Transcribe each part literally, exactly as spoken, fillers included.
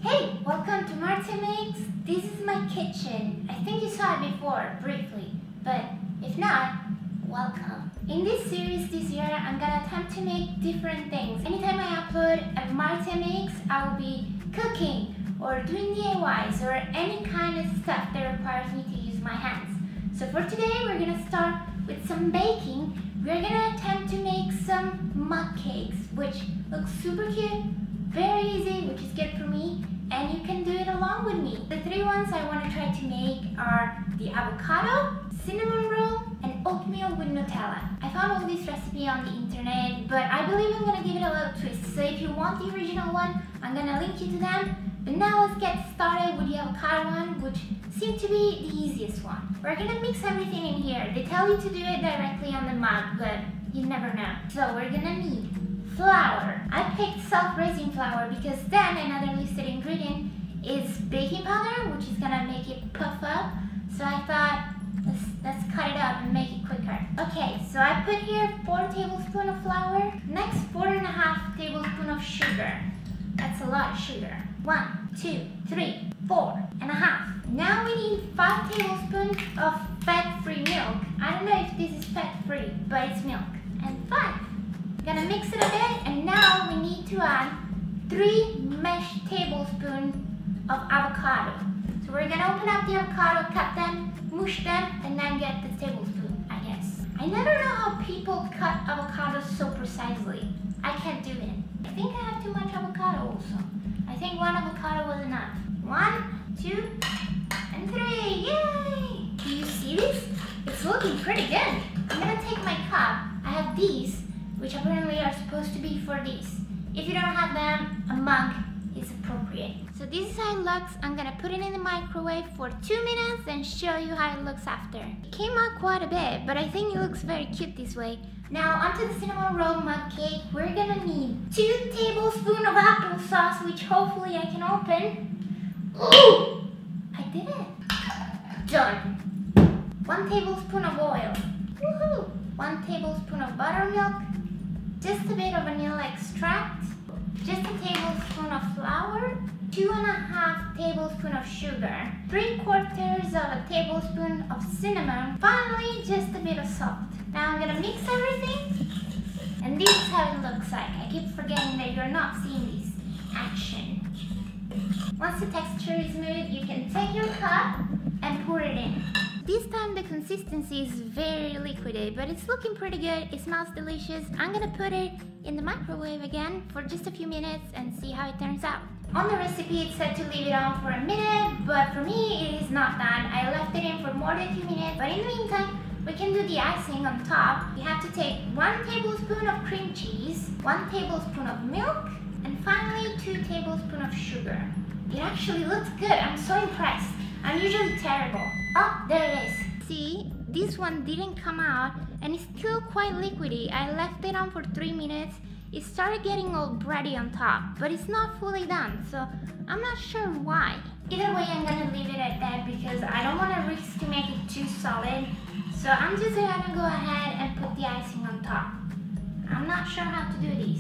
Hey, welcome to Marta Makes. This is my kitchen. I think you saw it before, briefly, but if not, welcome. In this series this year, I'm gonna attempt to make different things. Anytime I upload a Marta Makes, I will be cooking or doing D I Ys or any kind of stuff that requires me to use my hands. So for today, we're gonna start with some baking. We're gonna attempt to make some mug cakes, which looks super cute, very easy, which is good for me, and you can do it along with me. The three ones I want to try to make are the avocado, cinnamon roll, and oatmeal with Nutella. I found all these recipes on the internet, but I believe I'm gonna give it a little twist. So if you want the original one, I'm gonna link you to them. But now let's get started with the avocado one, which seemed to be the easiest one. We're gonna mix everything in here. They tell you to do it directly on the mug, but you never know. So we're gonna need flour. I picked self-raising flour because then another listed ingredient is baking powder, which is gonna make it puff up. So I thought, let's, let's cut it up and make it quicker. Okay, so I put here four tablespoons of flour. Next, four and a half tablespoons of sugar. That's a lot of sugar. One, two, three, four and a half. Now we need five tablespoons of fat-free milk. I don't know if this is fat-free, but it's milk. And five. Gonna mix it a bit, and now we need to add three mashed tablespoons of avocado. So we're gonna open up the avocado, cut them, mush them, and then get the tablespoon, I guess. I never know how people cut avocados so precisely. I can't do it. I think I have too much avocado also. I think one avocado was enough. One, two, and three, yay! Do you see this? It's looking pretty good. I'm gonna take my cup. I have these, which apparently are supposed to be for this. If you don't have them, a mug is appropriate. So this is how it looks. I'm gonna put it in the microwave for two minutes and show you how it looks after. It came out quite a bit, but I think it looks very cute this way. Now onto the cinnamon roll mug cake. We're gonna need two tablespoons of applesauce, which hopefully I can open. Ooh! I did it. Done. One tablespoon of oil. Woohoo! One tablespoon of buttermilk. Just a bit of vanilla extract, just a tablespoon of flour, two and a half tablespoons of sugar, three quarters of a tablespoon of cinnamon, finally just a bit of salt. Now I'm gonna mix everything, and this is how it looks like. I keep forgetting that you're not seeing this action. Once the texture is smooth, you can take your cup and pour it in. This time the consistency is very liquidy, but it's looking pretty good. It smells delicious. I'm gonna put it in the microwave again for just a few minutes and see how it turns out. On the recipe it said to leave it on for a minute, but for me it is not done. I left it in for more than two minutes, but in the meantime we can do the icing on top. You have to take one tablespoon of cream cheese, one tablespoon of milk, and finally two tablespoons of sugar. It actually looks good. I'm so impressed. I'm usually terrible. Oh, there it is. See, this one didn't come out and it's still quite liquidy. I left it on for three minutes. It started getting all bready on top, but it's not fully done, so I'm not sure why. Either way, I'm gonna leave it at that because I don't want to risk to make it too solid. So I'm just gonna go ahead and put the icing on top. I'm not sure how to do this.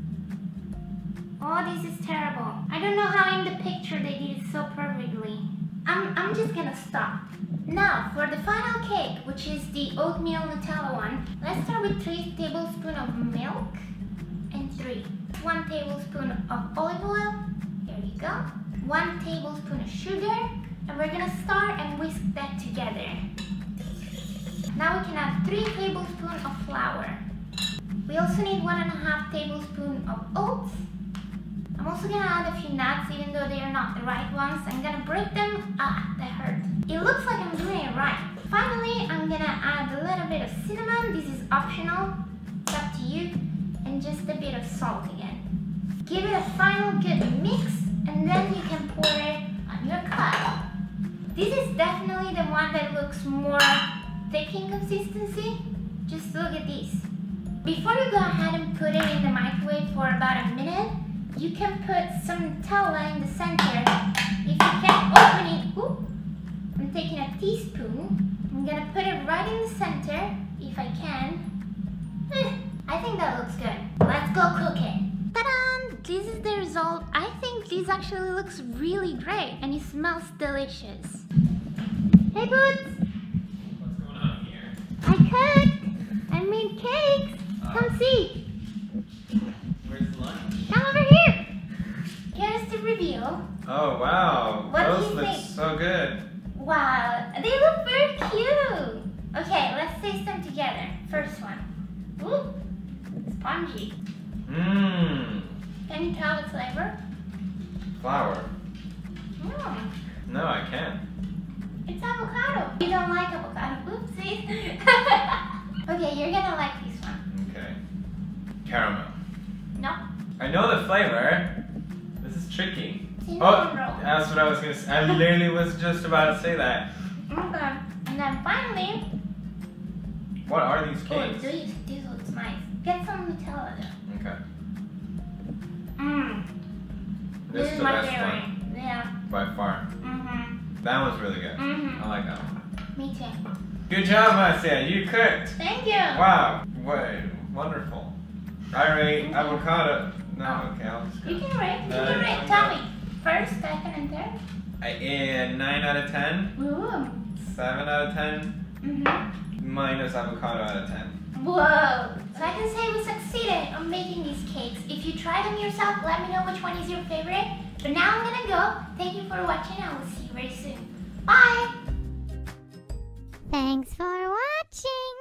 Oh, this is terrible. I don't know how in the picture they did it so perfectly. I'm, I'm just gonna stop. Now, for the final cake, which is the oatmeal Nutella one, let's start with three tablespoons of milk and three. One tablespoon of olive oil, there you go. One tablespoon of sugar, and we're gonna start and whisk that together. Now we can add three tablespoons of flour. We also need one and a half tablespoons of oats. I'm also gonna add a few nuts, even though they are not the right ones. I'm gonna break them. Ah, that hurt. It looks like I'm doing it right. Finally, I'm gonna add a little bit of cinnamon. This is optional. It's up to you. And just a bit of salt again. Give it a final good mix, and then you can pour it on your cup. This is definitely the one that looks more thick in consistency. Just look at this. Before you go ahead and put it in the microwave for about a minute, you can put some Nutella in the center. If you can't open it, ooh, I'm taking a teaspoon. I'm gonna put it right in the center, if I can. Eh, I think that looks good. Let's go cook it. Ta-da! This is the result. I think this this actually looks really great and it smells delicious. Hey Boots! What's going on here? I cooked! I made cakes! Uh, Come see! Where's lunch? Come over here! Here's the reveal. Oh wow! What do Those you look think? so good. Wow, they look very cute! Okay, let's taste them together. First one. Ooh, spongy. Mmm. Can you tell the flavor? Flour. Mmm, No, I can't. it's avocado. You don't like avocado, oopsie. Okay, you're gonna like this one. Okay. Caramel. No? I know the flavor. This is tricky. Cinnamon Oh, roll. that's what I was gonna say. I literally was just about to say that. Okay, and then finally, What are these oh, cakes? this, this looks nice. Get some Nutella though. Okay. Mmm, This this is is the my best favorite. one Yeah. by far. Mm-hmm. That one's really good. Mm-hmm. I like that one. Me too. Good job, Marcia. You cooked. Thank you. Wow. What? Wonderful. I rate avocado. No, okay, I'll just go. You can rate. You No, can no, rate. no. Tell me. First, second, and third. I a nine out of ten, Ooh. seven out of ten, Mm-hmm. minus avocado out of ten. Whoa. So I can say we succeeded on making these cakes. If you try them yourself, let me know which one is your favorite. But now I'm gonna go. Thank you for watching. I will see you very soon. Bye. Thanks for watching.